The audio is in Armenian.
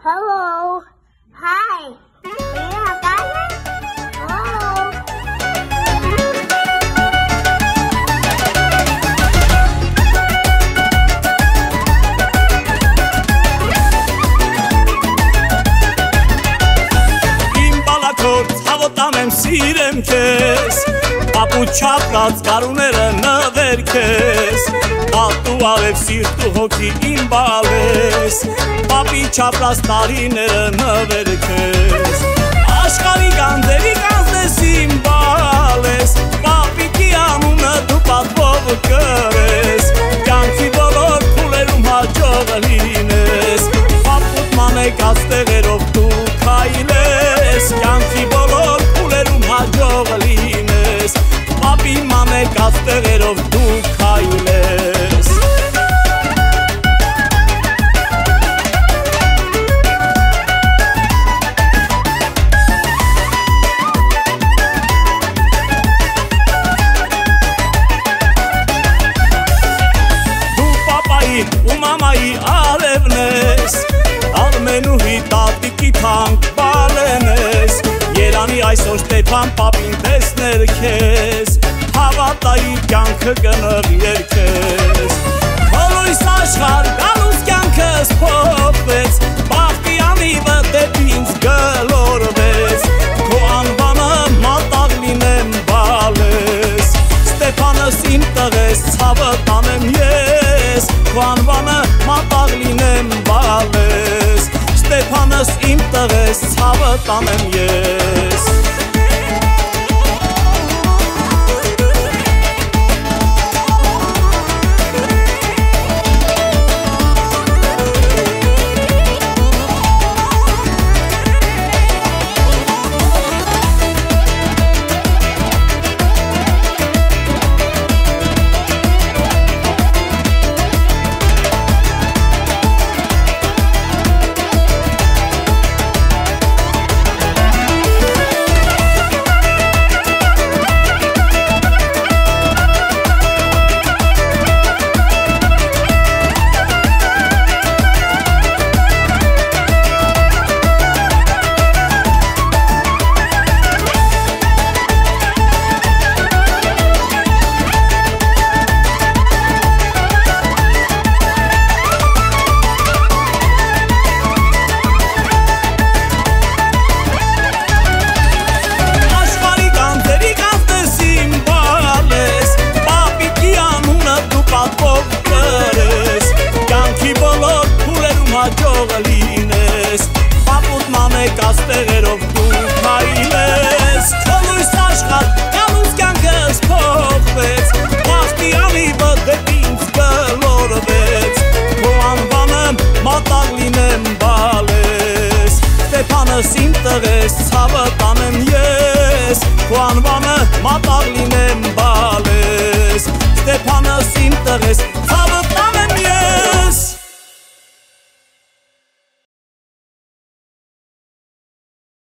Hello. Hi. Yeah, Hello. Հավոտամ եմ սիրեմ քեզ, պապուչապրած կարուները նվեր քեզ, պատու արև սիրտ ու հոգի իմ բալես, պապի չապրած տարիները նվեր քեզ, աշխարի գանձերի կանձնես իմ բալես, պապիկի անունը դու պատվով կրես, կյանքի բոլոր փուլերում հաջողը լինես, պապուտ մանեկած տեղերով դու քայլես, կյանքի բոլոր փուլերում հաջողը լինես, պապի մանեկած տեղերով դու քայլես։ Դու պապայի ու մամայի արևն ես, Ալմենուհի տատիկի թանկ բալեն ես, Երանի այսօր Ստեփան պապին տեսներ քեզ, Հավատայի կյանքը կնր երկես, Հորույս աշխար գալուս կյանքս փոխվեց, Բախտի անիվը դեպի ինձ գլորվեց, Քո անվանը մատաղ լինեմ բալես, Ստեփանս իմ տղես ցավը տանեմ ես, Քո անվանը մատաղ լինեմ բալես, Ստեփանս իմ տղես ցավը տանեմ ես։ Հաջողը լինես, պապուտ մանեկած տեղերով դու քայլես, Քո լույս աշխարհ գալուս կյանքս փոխվեց, Բախտի անիվը դեպի ինձ գլորվեց, Քո անվանը մատաղ լինեմ բալես, Ստեփանս իմ տղես ցավը տանեմ ես, Քո անվանը մատաղ լինեմ բալես, Ստեփանս իմ տղես